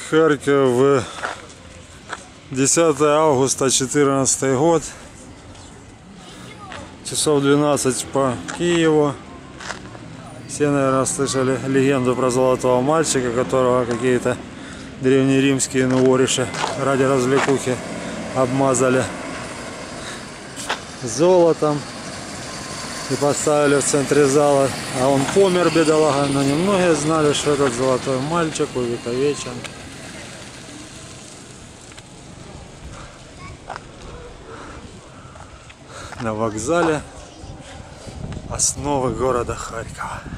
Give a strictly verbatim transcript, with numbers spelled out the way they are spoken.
Харьков, десятое августа четырнадцатый год, часов двенадцать по Киеву. Все, наверное, слышали легенду про золотого мальчика, которого какие-то древнеримские нувориши ради развлекухи обмазали золотом и поставили в центре зала. А он помер, бедолага, но немногие знали, что этот золотой мальчик увековечен на вокзале основы города Харькова.